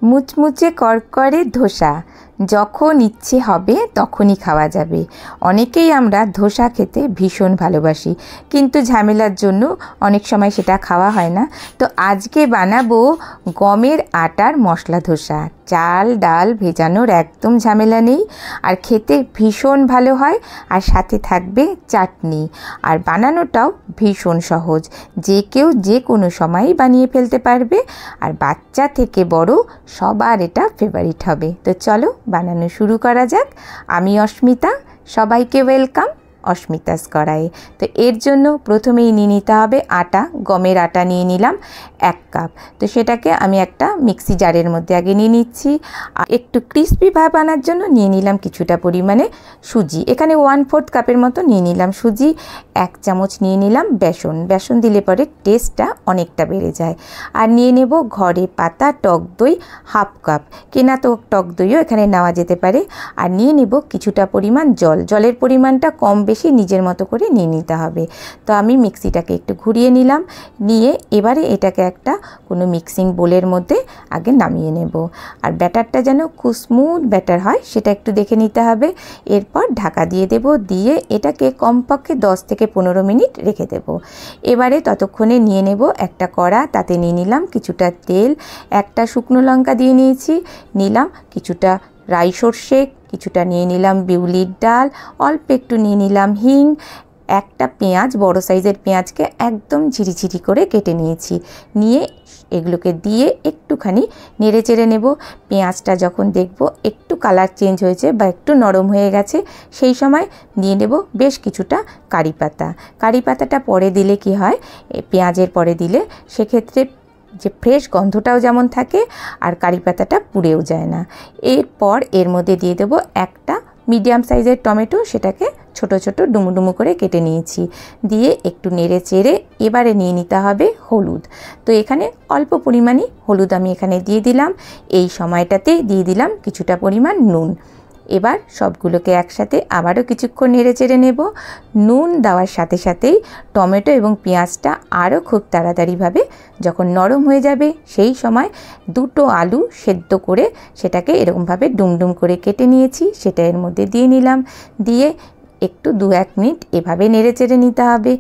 মুচমুচে করকরে ধোসা যখন ইচ্ছে হবে তখনই খাওয়া যাবে। অনেকেই আমরা ধোসা খেতে ভীষণ ভালোবাসি, কিন্তু ঝামেলার জন্য অনেক সময় সেটা খাওয়া হয় না। তো আজকে বানাবো গমের আটার মশলা ধোসা। চাল ডাল ভেজানোর একদম ঝামেলা নেই, আর খেতে ভীষণ ভালো হয়, আর সাথে থাকবে চাটনি। আর বানানোটাও ভীষণ সহজ, যে কেউ যে কোনো সময়ই বানিয়ে ফেলতে পারবে, আর বাচ্চা থেকে বড় সবার এটা ফেভারিট হবে। তো চলো বানানো শুরু করা যাক। আমি অস্মিতা, সবাইকে ওয়েলকাম অস্মিতাস কড়াইয়ে। তো এর জন্য প্রথমেই নিয়ে নিতে হবে আটা। গমের আটা নিয়ে নিলাম 1 কাপ। তো সেটাকে আমি একটা মিক্সি জারের মধ্যে আগে নিয়ে নিচ্ছি। আর একটু ক্রিস্পি ভাব আনার জন্য নিয়ে নিলাম কিছুটা পরিমাণে সুজি। এখানে 1/4 কাপের মতো নিয়ে নিলাম সুজি। 1 চামচ নিয়ে নিলাম বেসন। বেসন দিলে পরে টেস্টটা অনেকটা বেড়ে যায়। আর নিয়ে নেব ঘরে পাতা টক দই 1/2 কাপ। কেনা তো টক দইও এখানে নেওয়া যেতে পারে। আর নিয়ে নেব কিছুটা পরিমাণ জল। জলের পরিমাণটা কম বেশি নিজের মতো করে নিয়ে নিতে হবে। তো আমি মিক্সিটাকে একটু ঘুরিয়ে নিলাম, নিয়ে এবারে এটাকে একটা কোনো মিক্সিং বোলের মধ্যে আগে নামিয়ে নেব। আর ব্যাটারটা যেন খুব স্মুথ ব্যাটার হয় সেটা একটু দেখে নিতে হবে। এরপর ঢাকা দিয়ে দেব, দিয়ে এটাকে কমপক্ষে 10 থেকে 15 মিনিট রেখে দেব। এবারে ততক্ষণে নিয়ে নেব একটা কড়া, তাতে নিয়ে নিলাম কিছুটা তেল, একটা শুকনো লঙ্কা দিয়ে নিয়েছি, নিলাম কিছুটা রাই সর্ষে, কিছুটা নিয়ে নিলাম বিউলির ডাল, অল্প একটু নিয়ে নিলাম হিং, একটা পেঁয়াজ, বড় সাইজের পেঁয়াজকে একদম ঝিরিঝিরি করে কেটে নিয়েছি। নিয়ে এগুলোকে দিয়ে একটুখানি নেড়ে চেড়ে নেব। পেঁয়াজটা যখন দেখব একটু কালার চেঞ্জ হয়েছে বা একটু নরম হয়ে গেছে, সেই সময় নিয়ে নেব বেশ কিছুটা কারি পাতা। কারি পাতাটা পরে দিলে কি হয়, পেঁয়াজের পরে দিলে সেক্ষেত্রে যে ফ্রেশ গন্ধটাও যেমন থাকে, আর কারি পাতাটা পুড়েও যায় না। এরপর এর মধ্যে দিয়ে দেবো একটা মিডিয়াম সাইজের টমেটো, সেটাকে ছোট ছোট ডুমু ডুমু করে কেটে নিয়েছি। দিয়ে একটু নেড়ে চেড়ে এবারে নিয়ে নিতে হবে হলুদ। তো এখানে অল্প পরিমাণে হলুদ আমি এখানে দিয়ে দিলাম। এই সময়টাতেই দিয়ে দিলাম কিছুটা পরিমাণ নুন। এবার সবগুলোকে একসাথে আবারও কিছুক্ষণ নেড়ে চেড়ে নেব। নুন দেওয়ার সাথে সাথেই টমেটো এবং পেঁয়াজটা আরও খুব তাড়াতাড়িভাবে যখন নরম হয়ে যাবে, সেই সময় 2টো আলু সেদ্ধ করে সেটাকে এরকমভাবে ডুমডুম করে কেটে নিয়েছি, সেটা এর মধ্যে দিয়ে নিলাম। দিয়ে একটু 2-1 মিনিট এভাবে নেড়ে চেড়ে নিতে হবে।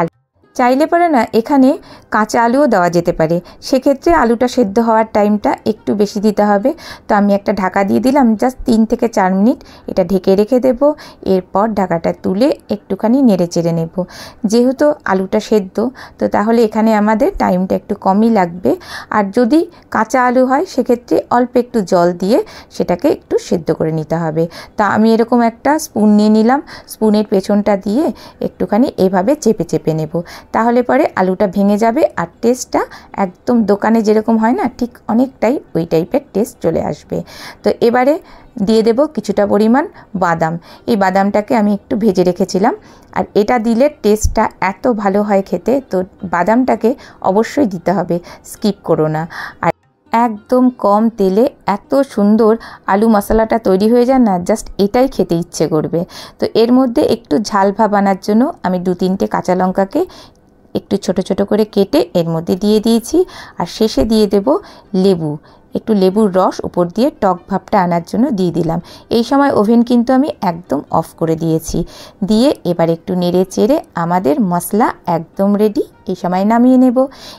চাইলে পরে না এখানে কাঁচা আলুও দেওয়া যেতে পারে, সেক্ষেত্রে আলুটা সেদ্ধ হওয়ার টাইমটা একটু বেশি দিতে হবে। তো আমি একটা ঢাকা দিয়ে দিলাম, জাস্ট 3 থেকে 4 মিনিট এটা ঢেকে রেখে দেব। এরপর ঢাকাটা তুলে একটুখানি নেড়ে চেড়ে নেব। যেহেতু আলুটা সেদ্ধ, তো তাহলে এখানে আমাদের টাইমটা একটু কমই লাগবে। আর যদি কাঁচা আলু হয় সেক্ষেত্রে অল্প একটু জল দিয়ে সেটাকে একটু সেদ্ধ করে নিতে হবে। তা আমি এরকম একটা স্পুন নিয়ে নিলাম, স্পুনের পেছনটা দিয়ে একটুখানি এভাবে চেপে চেপে নেব। তাহলে পরে আলুটা ভেঙে যাবে, আর টেস্টটা একদম দোকানে যেরকম হয় না, ঠিক অনেকটাই ওই টাইপের টেস্ট চলে আসবে। তো এবারে দিয়ে দেব কিছুটা পরিমাণ বাদাম। এই বাদামটাকে আমি একটু ভেজে রেখেছিলাম, আর এটা দিলে টেস্টটা এত ভালো হয় খেতে। তো বাদামটাকে অবশ্যই দিতে হবে, স্কিপ করো না। আর একদম কম তেলে এত সুন্দর আলু মশলাটা তৈরি হয়ে যায় না, জাস্ট এটাই খেতে ইচ্ছে করবে। তো এর মধ্যে একটু ঝাল ভাব আনার জন্য আমি 2-3টে কাঁচা লঙ্কাকে একটু ছোট ছোট করে কেটে এর মধ্যে দিয়ে দিয়েছি। আর শেষে দিয়ে দেব লেবু, একটু লেবুর রস উপর দিয়ে টক ভাবটা আনার জন্য দিয়ে দিলাম। এই সময় ওভেন কিন্তু আমি একদম অফ করে দিয়েছি। দিয়ে এবার একটু নেড়ে চেড়ে আমাদের মশলা একদম রেডি। এই সময় নামিয়ে নেব।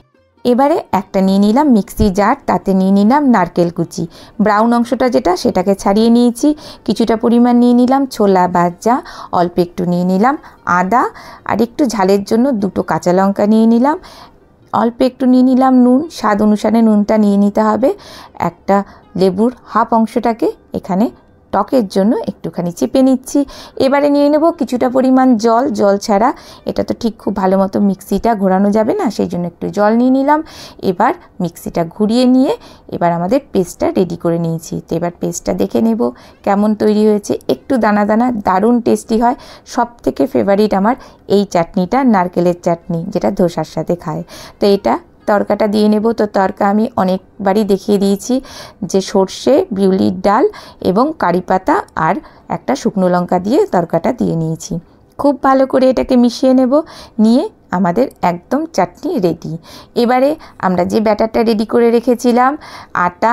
এবারে একটা নিয়ে নিলাম মিক্সি জার, তাতে নিয়ে নিলাম নারকেল কুচি, ব্রাউন অংশটা যেটা সেটাকে ছাড়িয়ে নিয়েছি। কিছুটা পরিমাণ নিয়ে নিলাম ছোলা ভাজা, অল্প একটু নিয়ে নিলাম আদা, আর একটু ঝালের জন্য 2টো কাঁচা লঙ্কা নিয়ে নিলাম। অল্প একটু নিয়ে নিলাম নুন, স্বাদ অনুসারে নুনটা নিয়ে নিতে হবে। একটা লেবুর হাফ অংশটাকে এখানে টকের জন্য একটুখানি চেপে নিচ্ছি। এবারে নিয়ে নেব কিছুটা পরিমাণ জল। জল ছাড়া এটা তো ঠিক খুব ভালো মতো মিক্সিটা ঘোরানো যাবে না, সেই জন্য একটু জল নিয়ে নিলাম। এবার মিক্সিটা ঘুরিয়ে নিয়ে এবার আমাদের পেস্টটা রেডি করে নিয়েছি। তো এবার পেস্টটা দেখে নেব কেমন তৈরি হয়েছে। একটু দানা দানা, দারুণ টেস্টি হয়। সব থেকে ফেভারিট আমার এই চাটনিটা, নারকেলের চাটনি, যেটা ধোসার সাথে খায়। তো এটা তড়কাটা দিয়ে নেব। তো তড়কা আমি অনেকবারই দেখিয়ে দিয়েছি, যে সর্ষে, বিউলির ডাল এবং কারি পাতা আর একটা শুকনো লঙ্কা দিয়ে তড়কাটা দিয়ে নিয়েছি। খুব ভালো করে এটাকে মিশিয়ে নেব। নিয়ে আমাদের একদম চাটনি রেডি। এবারে আমরা যে ব্যাটারটা রেডি করে রেখেছিলাম, আটা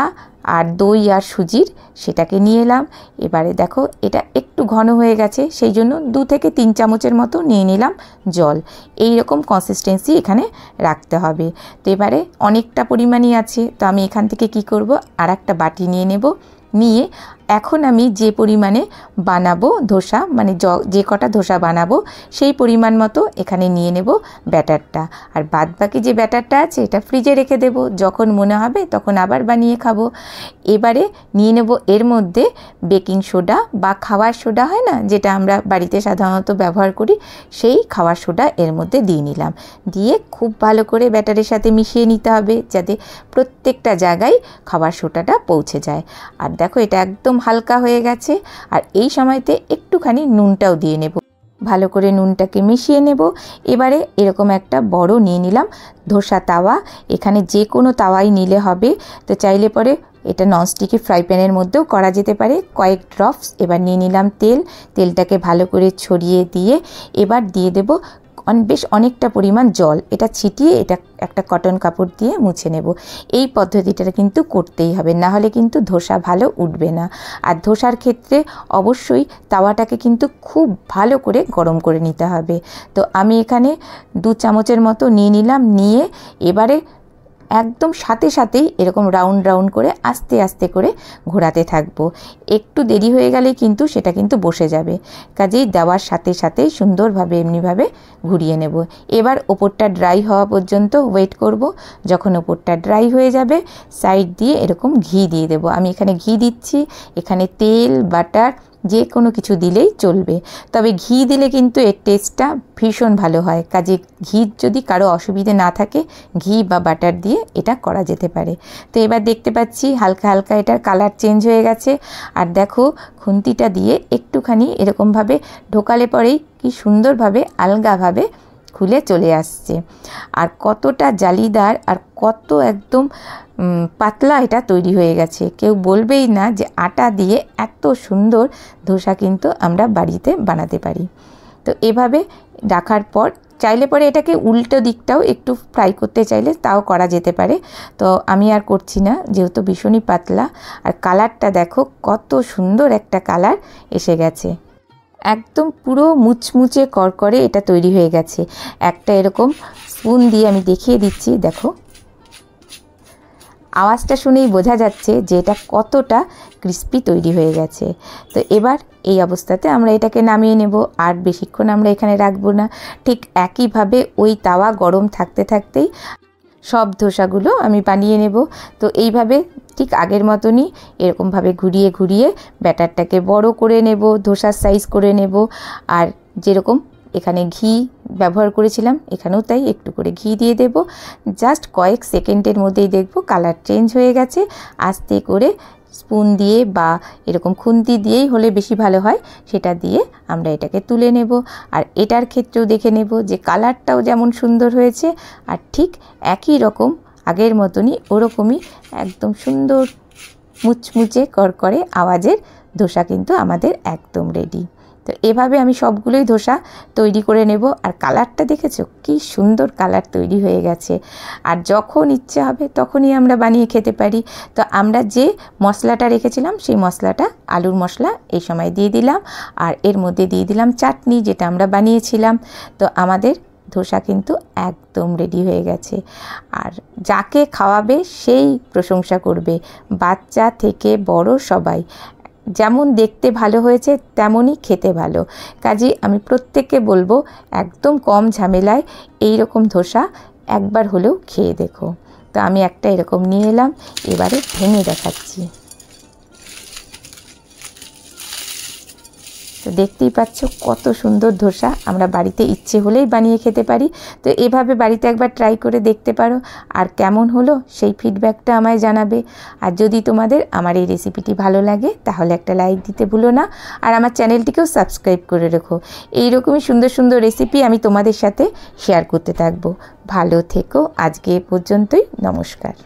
আর দই আর সুজির সেটাকে নিয়ে এলাম। এবারে দেখো এটা একটু ঘন হয়ে গেছে, সেই জন্য 2 থেকে 3 চামচের মতো নিয়ে নিলাম জল। এই রকম কনসিস্টেন্সি এখানে রাখতে হবে। তো এবারে অনেকটা পরিমাণই আছে, তো আমি এখান থেকে কি করব, আর একটা বাটি নিয়ে নেব। নিয়ে এখন আমি যে পরিমাণে বানাবো ধোসা, মানে যে কটা ধোসা বানাবো সেই পরিমাণ মতো এখানে নিয়ে নেব ব্যাটারটা। আর বাদ বাকি যে ব্যাটারটা আছে এটা ফ্রিজে রেখে দেব, যখন মনে হবে তখন আবার বানিয়ে খাবো। এবারে নিয়ে নেব এর মধ্যে বেকিং সোডা বা খাওয়ার সোডা হয় না, যেটা আমরা বাড়িতে সাধারণত ব্যবহার করি, সেই খাওয়ার সোডা এর মধ্যে দিয়ে নিলাম। দিয়ে খুব ভালো করে ব্যাটারের সাথে মিশিয়ে নিতে হবে, যাতে প্রত্যেকটা জায়গায় খাওয়ার সোডাটা পৌঁছে যায়। আর দেখো এটা একদম হালকা হয়ে গেছে। আর এই সময়তে একটুখানি নুনটাও দিয়ে নেব, ভালো করে নুনটাকে মিশিয়ে নেব। এবারে এরকম একটা বড় নিয়ে নিলাম ধোসা তাওয়া, এখানে যে কোনো তাওয়াই নিলে হবে। তো চাইলে পরে এটা ননস্টিকি ফ্রাই প্যানের মধ্যেও করা যেতে পারে। কয়েক ড্রপস এবার নিয়ে নিলাম তেলটাকে ভালো করে ছড়িয়ে দিয়ে এবার দিয়ে দেব বেশ অনেকটা পরিমাণ জল। এটা ছিটিয়ে এটা একটা কটন কাপড় দিয়ে মুছে নেব। এই পদ্ধতিটা কিন্তু করতেই হবে, না হলে কিন্তু ধোসা ভালো উঠবে না। আর ধোসার ক্ষেত্রে অবশ্যই তাওয়াটাকে কিন্তু খুব ভালো করে গরম করে নিতে হবে। তো আমি এখানে 2 চামচের মতো নিয়ে নিলাম, নিয়ে এবারে একদম সাথেই এরকম রাউন্ড করে আস্তে আস্তে করে ঘোরাতে থাকবো। একটু দেরি হয়ে গেলে কিন্তু সেটা কিন্তু বসে যাবে, কাজেই দেওয়ার সাথেই সুন্দরভাবে এমনিভাবে ঘুরিয়ে নেব। এবার ওপরটা ড্রাই হওয়া পর্যন্ত ওয়েট করব। যখন ওপরটা ড্রাই হয়ে যাবে সাইড দিয়ে এরকম ঘি দিয়ে দেব। আমি এখানে ঘি দিচ্ছি, এখানে তেল বাটার যে কোনো কিছু দিলেই চলবে, তবে ঘি দিলে কিন্তু এর টেস্টটা ভীষণ ভালো হয়। কাজে ঘি যদি কারো অসুবিধে না থাকে ঘি বা বাটার দিয়ে এটা করা যেতে পারে। তো এবার দেখতে পাচ্ছি হালকা এটার কালার চেঞ্জ হয়ে গেছে। আর দেখো খুন্তিটা দিয়ে একটুখানি এরকমভাবে ঢোকালে পরেই কি সুন্দরভাবে আলগাভাবে খুলে চলে আসছে। আর কতটা জালিদার আর কত একদম পাতলা এটা তৈরি হয়ে গেছে। কেউ বলবেই না যে আটা দিয়ে এত সুন্দর ধোসা কিন্তু আমরা বাড়িতে বানাতে পারি। তো এভাবে রাখার পর চাইলে পরে এটাকে উল্টো দিকটাও একটু ফ্রাই করতে চাইলে তাও করা যেতে পারে। তো আমি আর করছি না, যেহেতু ভীষণই পাতলা। আর কালারটা দেখো কত সুন্দর একটা কালার এসে গেছে, একদম পুরো মুচমুচে করকরে এটা তৈরি হয়ে গেছে। একটা এরকম স্পুন দিয়ে আমি দেখিয়ে দিচ্ছি, দেখো আওয়াজটা শুনেই বোঝা যাচ্ছে যে এটা কতটা ক্রিস্পি তৈরি হয়ে গেছে। তো এবার এই অবস্থাতে আমরা এটাকে নামিয়ে নেব। আর বেশিক্ষণ আমরা এখানে রাখবো না। ঠিক একইভাবে ওই তাওয়া গরম থাকতেই সব ধোসাগুলো আমি বানিয়ে নেব। তো এইভাবে ঠিক আগের মতনই এরকমভাবে ঘুরিয়ে ব্যাটারটাকে বড় করে নেব, ধোসার সাইজ করে নেব। আর যেরকম এখানে ঘি ব্যবহার করেছিলাম এখানেও তাই একটু করে ঘি দিয়ে দেব। জাস্ট কয়েক সেকেন্ডের মধ্যেই দেখব কালার চেঞ্জ হয়ে গেছে। আস্তে করে স্পুন দিয়ে বা এরকম খুন্তি দিয়েই হলে বেশি ভালো হয়, সেটা দিয়ে আমরা এটাকে তুলে নেব। আর এটার ক্ষেত্রেও দেখে নেব যে কালারটাও যেমন সুন্দর হয়েছে আর ঠিক একই রকম আগের মতনই ওরকমই একদম সুন্দর মুচমুচে করকরে আওয়াজের ধোসা কিন্তু আমাদের একদম রেডি। তো এভাবে আমি সবগুলোই ধোসা তৈরি করে নেব। আর কালারটা দেখেছো কি সুন্দর কালার তৈরি হয়ে গেছে। আর যখন ইচ্ছে হবে তখনই আমরা বানিয়ে খেতে পারি। তো আমরা যে মশলাটা রেখেছিলাম সেই মশলাটা, আলুর মশলা, এই সময় দিয়ে দিলাম। আর এর মধ্যে দিয়ে দিলাম চাটনি যেটা আমরা বানিয়েছিলাম। তো আমাদের ধোসা কিন্তু একদম রেডি হয়ে গেছে। আর যাকে খাওয়াবে সেই প্রশংসা করবে, বাচ্চা থেকে বড় সবাই। যেমন দেখতে ভালো হয়েছে তেমনই খেতে ভালো। কাজেই আমি প্রত্যেককে বলবো একদম কম ঝামেলায় এই রকম ধোসা একবার হলেও খেয়ে দেখো। তো আমি একটা এরকম নিয়ে এলাম, এবারে ভেঙে দেখাচ্ছি। তো দেখতেই পাচ্ছ কত সুন্দর ধোসা আমরা বাড়িতে ইচ্ছে হলেই বানিয়ে খেতে পারি। তো এভাবে বাড়িতে একবার ট্রাই করে দেখতে পারো। আর কেমন হলো সেই ফিডব্যাকটা আমায় জানাবে। আর যদি তোমাদের আমার এই রেসিপিটি ভালো লাগে তাহলে একটা লাইক দিতে ভুলো না। আর আমার চ্যানেলটিকেও সাবস্ক্রাইব করে রেখো। এইরকমই সুন্দর রেসিপি আমি তোমাদের সাথে শেয়ার করতে থাকবো। ভালো থেকো, আজকে এ পর্যন্তই, নমস্কার।